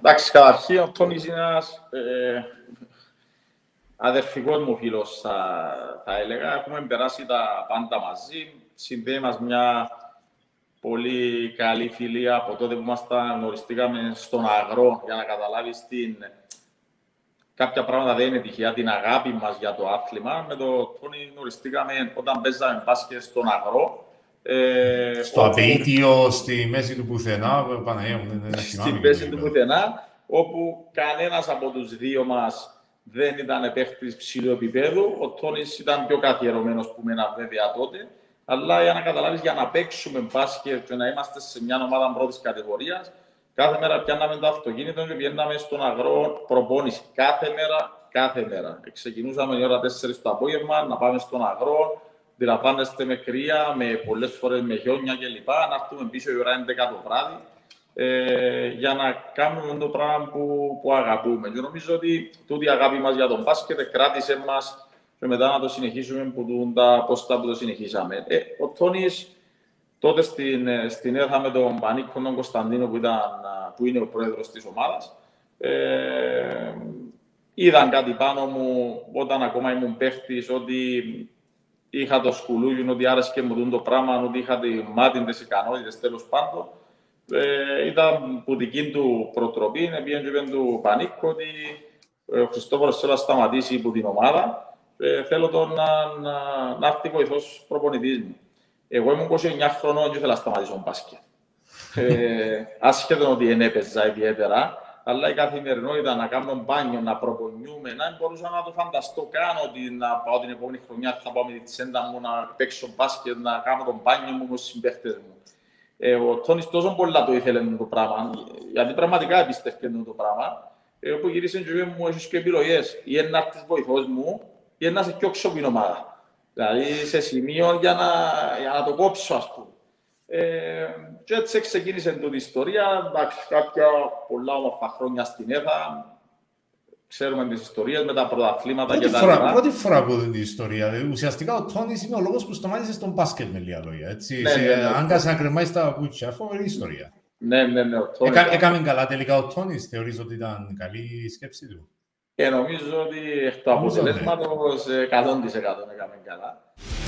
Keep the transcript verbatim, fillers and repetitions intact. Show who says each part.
Speaker 1: Εντάξει, καταρχήν ο Τόνις είναι ένας ε, αδερφικός μου φίλος, θα, θα έλεγα. Έχουμε περάσει τα πάντα μαζί. Συνδέει μας μια πολύ καλή φιλία από τότε που ήμασταν, γνωριστήκαμε στον αγρό, για να καταλάβεις την... Κάποια πράγματα δεν είναι τυχαία, την αγάπη μας για το άθλημα. Με τον Τόνι γνωριστήκαμε όταν παίζαμε μπάσκετ στον αγρό.
Speaker 2: Ε, στο όπου... απείτιο, στη μέση του πουθενά, Παναγία μου, δεν
Speaker 1: στη μέση του πουθενά, όπου κανένας από τους δύο μας δεν ήταν παίχτης ψηλού επίπεδου. Ο Τόνις ήταν πιο καθιερωμένος που μένα βέβαια τότε. Αλλά για να καταλάβεις, για να παίξουμε μπάσκετ και να είμαστε σε μια ομάδα πρώτης κατηγορίας, κάθε μέρα πιάνναμε το αυτοκίνητο και βγαίναμε στον αγρό προπόνηση. Κάθε μέρα, κάθε μέρα. Ξεκινούσαμε η ώρα τέσσερις το απόγευμα, να πάμε στον αγρό, αντιλαμβάνεστε με κρύα, με πολλές φορές με χιόνια κλπ. Να έρθουμε πίσω η ώρα έντεκα το βράδυ, ε, για να κάνουμε το πράγμα που, που αγαπούμε. Και νομίζω ότι τούτη η αγάπη μας για τον μπάσκετ κράτησε μας και μετά να το συνεχίσουμε που τα πόστα που το συνεχίσαμε. Ε, ο Τόνις τότε στην, στην έδρα με τον Πανίκο τον Κωνσταντίνο που, ήταν, που είναι ο πρόεδρος της ομάδας, ε, είδαν κάτι πάνω μου όταν ακόμα ήμουν παίχτης, ότι είχα το σκουλούγι, ότι άρεσκε μου το πράγμα, ότι είχα τη μάτι, τις ικανότητες, τέλος πάντων. Ε, ήταν που δική του προτροπή, πήγαινε του Πανίκο ότι ο Χριστόφορος θέλει να σταματήσει από την ομάδα. Ε, θέλω τον να, να, να έρθει βοηθός προπονητής μου. Εγώ ήμουν είκοσι εννιά χρονών και ήθελα να σταματήσω μπάσκετ. Ε, άσχετον ότι δεν έπαιζα ιδιαίτερα, αλλά η καθημερινότητα να κάνω μπάνιο, να προπονιούμε, να μπορούσα να το φανταστώ καν ότι να πάω την επόμενη χρονιά, θα πάω με τη τσέντα μου να παίξω μπάσκετ, να κάνω τον μπάνιο μου με τους συμπαίχτες μου. Ε, ο Τόνις τόσο πολλά το ήθελε το πράγμα, γιατί πραγματικά εμπιστεύκεται το πράγμα. Ε, όπου γύρισε και μου, έχεις και επιλογές, ή να έρθεις βοηθός μου, ή να σε κιόξω την ομάδα. Δηλαδή σε σημείο για να, για να το κόψω, ας πούμε. Ε, και έτσι ξεκίνησε την ιστορία. Εντάξει, κάποια πολλά όμορφα χρόνια στην ΕΘΑ. Ξέρουμε τις ιστορίες με τα πρωταθλήματα και τα λοιπά.
Speaker 2: Πρώτη φορά που δίνει την ιστορία. Δηλαδή, ουσιαστικά ο Τόνις είναι ο λόγος που σταμάτησε στον μπάσκετ με λίγα λόγια. Έτσι.
Speaker 1: Ναι,
Speaker 2: σε,
Speaker 1: ναι, ναι,
Speaker 2: άγκασε να κρεμάει τα πουτσιά. Φοβερή ιστορία.
Speaker 1: Ναι, ναι, ναι.
Speaker 2: Έκα, έκαμε καλά τελικά ο Τόνις. Θεωρείς ότι ήταν καλή η σκέψη του?
Speaker 1: Και νομίζω ότι εκ του αποτελέσματος εκατό τοις εκατό έκαμε καλά.